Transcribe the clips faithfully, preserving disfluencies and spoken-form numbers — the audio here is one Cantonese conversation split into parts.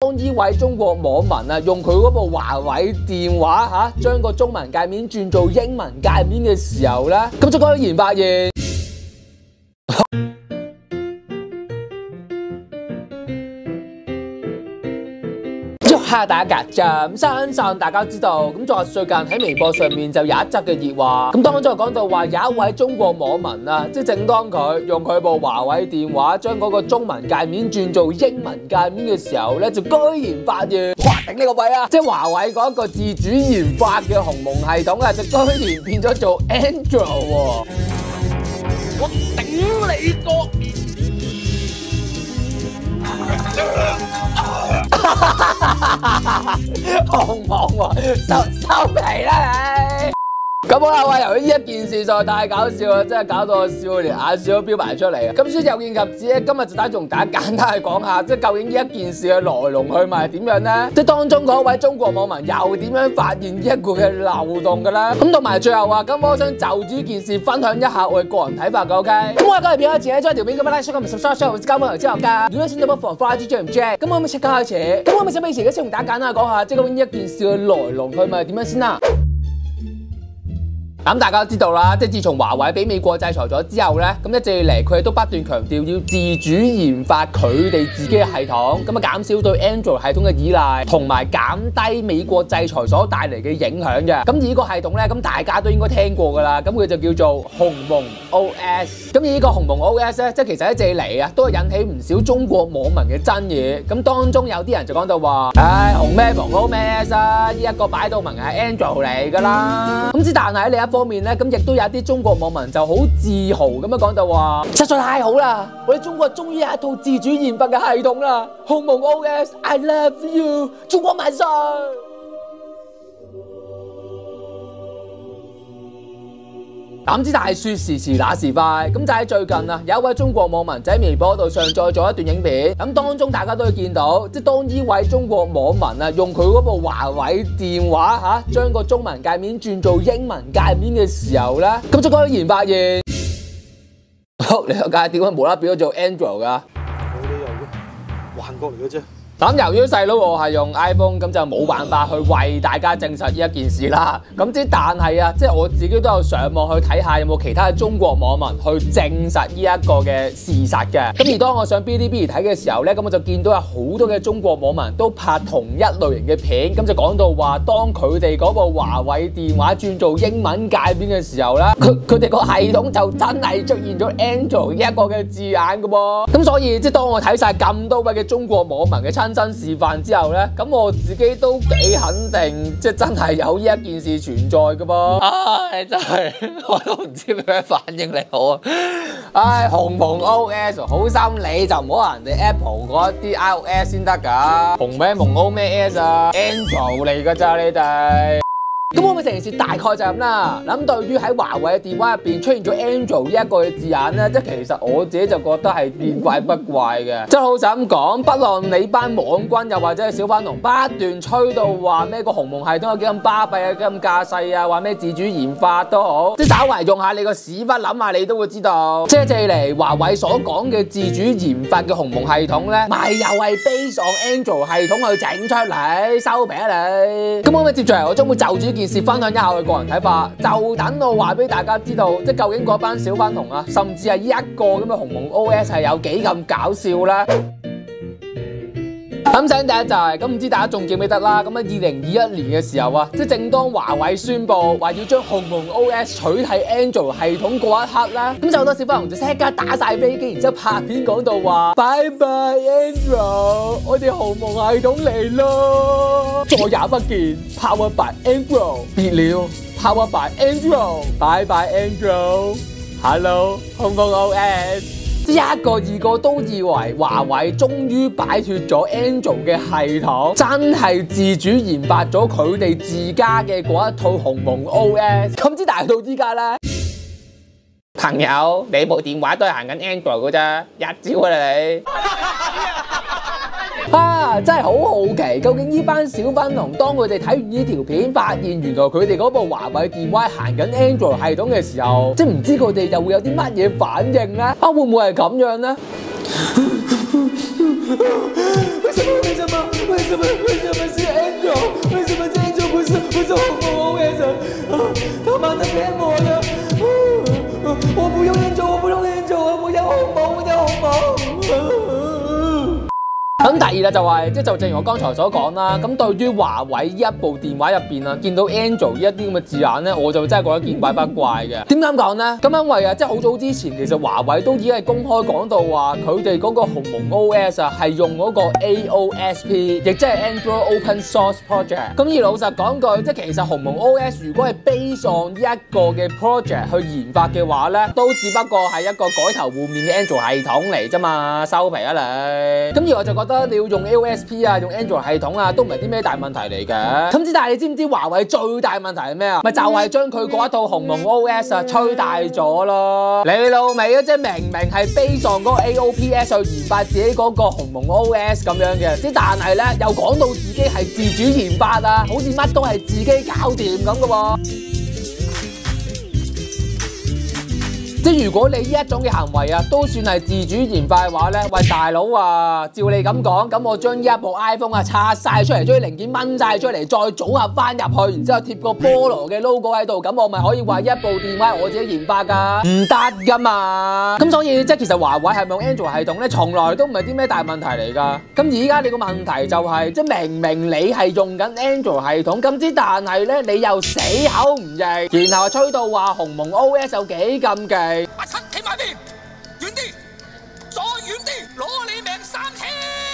當呢位中國網民啊，用佢嗰部華為電話嚇，將個中文界面轉做英文界面嘅時候咧，咁就果然發現。哈！大家嘅咁相信大家知道，咁就話最近喺微博上面就有一則嘅熱話，咁當中就講到話有一位中國網民啊，即係正當佢用佢部華為電話將嗰個中文界面轉做英文界面嘅時候咧，就居然發現，哇！頂呢個位啊！即係華為嗰一個自主研發嘅鴻蒙系統啊，就居然變咗做 Android 喎！我頂你個！鴻蒙喎，收收皮啦你！咁好啦，喂，由於呢一件事實在太搞笑啦，真係搞到我笑到連眼笑都飆埋出嚟啊！咁所以有見及此咧，今日就打同大家簡單去講下，即係究竟呢一件事嘅來龍去脈係點樣咧？即係當中嗰位中國網民又點樣發現呢一個嘅漏洞嘅咧？咁同埋最後啊，咁我想就住呢件事分享一下我嘅個人睇法嘅 ，OK？咁我今日片開始咧，將條片咁樣 like、share、subscribe、share 或者交換之後加，如果想到乜 follow、follow、J M J， 咁我咪即刻開始。咁我咪想俾時間先同大家簡單講下，即係究竟呢一件事嘅來龍去脈係點樣先啦？咁大家都知道啦，即係自從華為俾美國制裁咗之後咧，咁一直以嚟佢哋都不斷強調要自主研發佢哋自己嘅系統，咁啊減少對 Android 系統嘅依賴，同埋減低美國制裁所帶嚟嘅影響嘅。咁而呢個系統咧，咁大家都應該聽過㗎啦，咁佢就叫做鴻蒙 O S。咁而呢個鴻蒙 O S 咧，即係其實一直以嚟啊，都係引起唔少中國網民嘅爭議。咁當中有啲人就講到話，唉，鴻咩蒙 O 咩 S 啊，呢一個擺到明係 Android 嚟㗎啦。咁之但係喺另一方面咧，咁亦都有一啲中國網民就好自豪咁樣講到話，實在太好啦！我哋中國終於有一套自主研發嘅系統啦，鴻蒙 O S，I love you， 中國萬歲！咁之但係說時遲那時快，咁就喺最近啊，有一位中國網民就喺微博度上載咗一段影片，咁當中大家都會見到，即係當呢位中國網民啊，用佢嗰部華為電話嚇，將個中文界面轉做英文界面嘅時候咧，咁就居然發現，你個界點解無啦啦變咗做 Android 㗎？ 冇理由嘅，幻覺嚟嘅啫。 咁由於細佬我係用 iPhone，咁就冇辦法去為大家證實呢一件事啦。咁之但係啊，即係我自己都有上網去睇下有冇其他嘅中國網民去證實呢一個嘅事實嘅。咁而當我上 Bilibili睇嘅時候咧，咁我就見到有好多嘅中國網民都拍同一類型嘅片，咁就講到話，當佢哋嗰部華為電話轉做英文界面嘅時候咧，佢佢哋個系統就真係出現咗 Android 呢一個嘅字眼嘅噃。咁所以即係當我睇晒咁多位嘅中國網民嘅親身示範之後咧，咁我自己都幾肯定，即係真係有呢一件事存在嘅噃。唉，真係我都唔知咩反應你好啊！唉，鴻蒙 O S 好心你就唔好話人哋 Apple 嗰啲 iOS 先得㗎，鴻咩蒙 O 咩 S 啊 ，Android 嚟㗎咋你哋。咁我咪成件事大概就咁啦。咁對於喺華為嘅電話入邊出現咗 Android 呢一個嘅字眼咧，即係其實我自己就覺得係見怪不怪嘅。即係好就咁講，不論你班網軍又或者係小粉紅不斷吹到話咩個鴻蒙系統有幾咁巴閉啊，幾咁架勢啊，話咩自主研發都好，即係稍為用下你個屎忽諗下，你都會知道，即係借嚟華為所講嘅自主研發嘅鴻蒙系統咧，咪又係 base on Android 系統去整出嚟，收皮啊你！咁我咪接住嚟，我將會就住件事分享一下我嘅個人睇法，就等我話俾大家知道，即係究竟嗰班小粉紅啊，甚至係呢一個咁嘅鴻蒙 O S 係有幾咁搞笑啦。咁首先第一就係，咁唔知大家仲記唔記得啦？咁喺二零二一年嘅時候啊，即係正當華為宣佈話要將鴻蒙 O S 取替 Android 系統嗰一刻咧，咁就好多小粉紅就即刻打晒飛機，然之後拍片講到話拜拜 Android， 我哋鴻蒙系統嚟咯，再也不見 Power by Android， 別了 Power by Android， 拜拜 Android，Hello 鴻蒙 O S。一個二個都以為華為終於擺脫咗 Android 嘅系統，真係自主研發咗佢哋自家嘅嗰一套鴻蒙 O S。咁之但係到依家咧，朋友你部電話都係行緊 Android 㗎咋，一招啊你！啊，真係好好奇，究竟呢班小粉紅當佢哋睇完呢條片，發現原來佢哋嗰部華為電話行緊 Android 系統嘅時候，即係唔知佢哋又會有啲乜嘢反應咧？啊，會唔會係咁樣咧？為什麼？為什麼？為啦，就係即係就正如我剛才所講啦。咁對於華為呢一部電話入邊啊，見到 Android 呢一啲咁嘅字眼咧，我就真係覺得見怪不怪嘅。點解咁講咧？咁因為啊，即係好早之前，其實華為都已經係公開講到話，佢哋嗰個鴻蒙 O S 啊係用嗰個 A O S P， 亦即係 Android Open Source Project。咁而老實講句，即係其實鴻蒙 O S 如果係 base on 呢一個嘅 project 去研發嘅話咧，都只不過係一個改頭換面嘅 Android 系統嚟啫嘛，收皮啊你！咁而我就覺得你要用 A O S P 啊，用 Android 系統啊，都唔係啲咩大問題嚟嘅。咁之但係你知唔知華為最大問題係咩啊？咪就係將佢嗰一套鴻蒙 O S 啊吹大咗咯！你老味啊，即係明明係 base on 嗰個 A O P S 去研發自己嗰個鴻蒙 O S 咁樣嘅，即但係咧又講到自己係自主研發啊，好似乜都係自己搞掂咁嘅喎。即係如果你呢一種嘅行為啊，都算係自主研發嘅話咧，喂大佬啊，照你咁講，咁我將呢一部 iPhone 啊拆晒出嚟，將啲零件掹晒出嚟，再組合翻入去，然之後貼個菠蘿嘅 logo 喺度，咁我咪可以話一部電話係我自己研發㗎？唔得噶嘛！咁所以即係其實華為係咪用 Android 系統咧，從來都唔係啲咩大問題嚟㗎。咁而家你個問題就係、是，即係明明你係用緊 Android 系統，咁之但係咧你又死口唔認，然後吹到話鴻蒙 O S 有幾咁勁。 阿七企埋邊，遠啲，再遠啲，攞你命三千！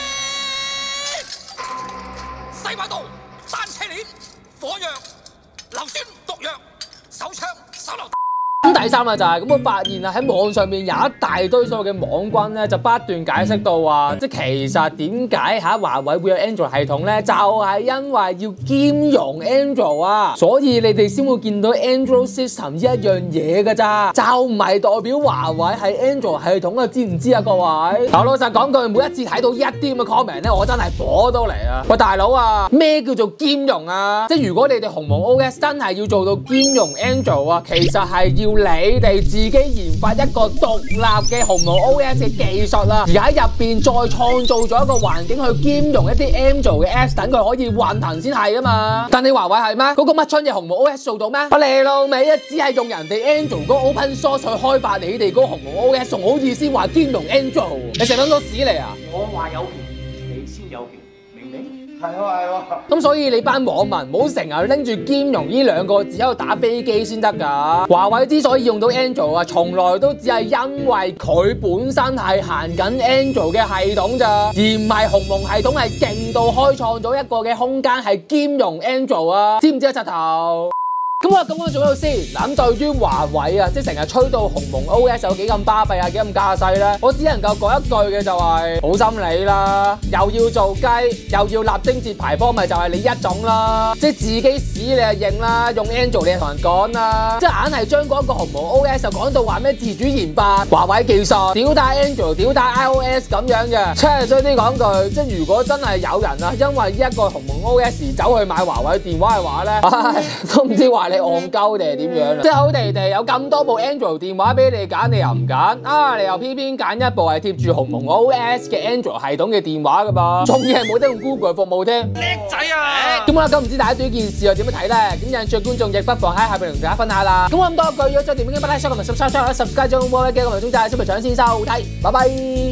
西馬道單車鏈、火藥、硫酸、毒藥、手槍、手榴彈。 咁第三啊就係、是、咁，我發現啊喺網上面有一大堆所謂嘅網軍咧，就不斷解釋到話，即係其實點解嚇華為會有 Android 系統咧，就係、是、因為要兼容 Android 啊，所以你哋先會見到 Android System 呢一樣嘢㗎咋，就唔係代表華為係 Android 系統啊，知唔知啊各位？嗱老實講句，每一次睇到一啲咁嘅 comment 咧，我真係火都嚟啊！喂大佬啊，咩叫做兼容啊？即係如果你哋鴻蒙 O S 真係要做到兼容 Android 啊，其實係要你哋自己研發一個獨立嘅鴻蒙 O S 嘅技術啦，而喺入邊再創造咗一個環境去兼容一啲 Android 嘅 Apps， 等佢可以運行先係啊嘛。但你華為係咩？嗰、那個乜春嘅鴻蒙 O S 做到咩？我你老味啊，只係用人哋 Android 嗰個 Open Source 去開發你哋嗰個鴻蒙 O S， 仲好意思話兼容 Android？ 你食撚多屎嚟啊！ 我話有權，你先有權，明唔明？係喎係喎。 咁所以你班網民唔好成日拎住兼容呢兩個字喺度打飛機先得㗎。華為之所以用到 Android 啊，從來都只係因為佢本身係行緊 Android 嘅系統咋，而唔係鴻蒙系統係勁到開創咗一個嘅空間係兼容 Android 啊，知唔知啊柒頭？咁我咁樣做咗先，嗱咁對於華為啊，即係成日吹到鴻蒙 O S 有幾咁巴閉啊，幾咁架勢咧，我只能夠講一句嘅就係、是、好心理啦，又要做雞，又要立貞節牌坊，咪就係你一種啦，即係自己屎你就認啦，用 Android 你就同人講啦，即係硬係將嗰個鴻蒙 O S 就講到話咩自主研發、華為技術，屌打 Android、屌打 iOS 咁樣嘅，即係衰啲講句，即係如果真係有人啊，因為一個鴻蒙 O S 走去買華為電話嘅話咧，唉，都唔知話你戇鳩定係點樣啦？即係好地地有咁多部 Android 電話俾你揀，你又唔揀啊？你又偏偏揀一部係貼住鴻蒙 O S 嘅 Android 系統嘅電話噶噃，仲要係冇得用 Google 服務添。 叻仔啊！ 咁啦，咁唔知大家對呢件事又點樣睇咧？咁有興趣觀眾亦不妨喺下邊同大家分享下啦。咁我咁多句，如果再點擊不拉 share 同埋 subscribe 啦 subscribe 咗我嘅個埋中仔，小明搶先收睇，拜拜。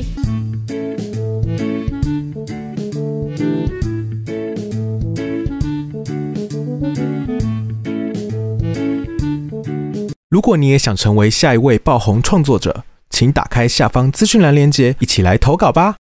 如果你也想成为下一位爆红创作者，请打开下方资讯栏链接，一起来投稿吧。